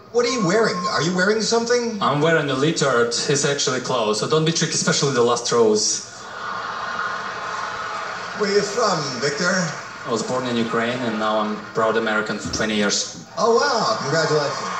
What are you wearing? Are you wearing something? I'm wearing a leotard. It's actually clothes, so don't be tricky, especially the last rows. Where are you from, Victor? I was born in Ukraine, and now I'm proud American for 20 years. Oh, wow. Congratulations.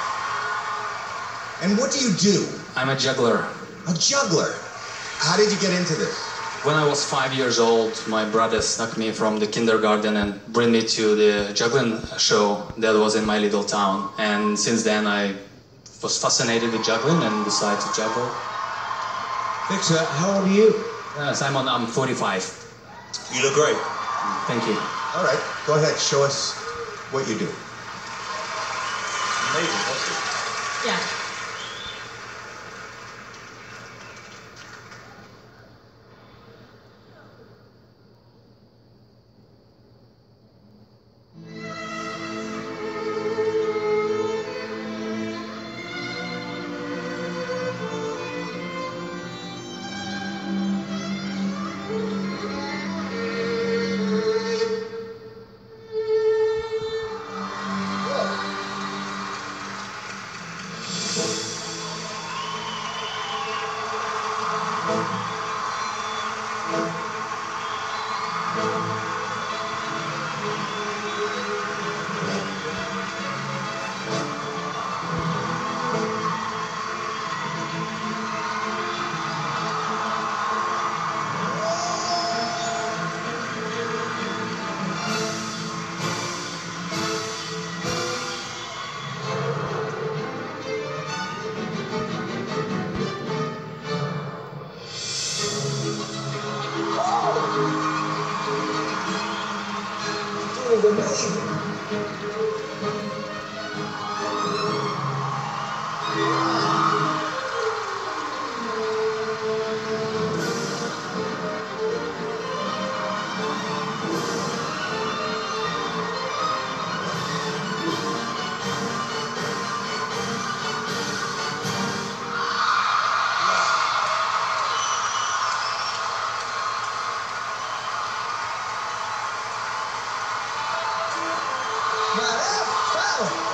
And what do you do? I'm a juggler. A juggler? How did you get into this? When I was 5 years old, my brother snuck me from the kindergarten and bring me to the juggling show that was in my little town. And since then, I was fascinated with juggling and decided to juggle. Victor, how old are you? Simon, I'm 45. You look great. Thank you. All right, go ahead, show us what you do. Amazing, wasn't it? Yeah. Now,